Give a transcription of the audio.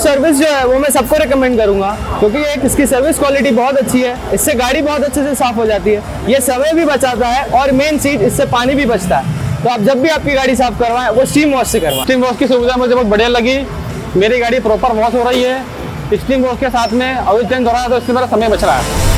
Service जो है वो मैं सबको रिकमेंड करूंगा, क्योंकि एक इसकी सर्विस क्वालिटी बहुत अच्छी है, इससे गाड़ी बहुत अच्छे से साफ हो जाती है, ये समय भी बचाता है और मेन चीज इससे पानी भी बचता है। तो आप जब भी आपकी गाड़ी साफ करवाएं वो स्टीम वॉश से करवाएं। स्टीम वॉश की सुविधा मुझे बहुत बढ़िया लगी। मेरी गाड़ी प्रॉपर वॉश हो रही है स्टीम वॉश के साथ में, ऑयल चेंज हो रहा है तो इससे मेरा समय बच रहा है।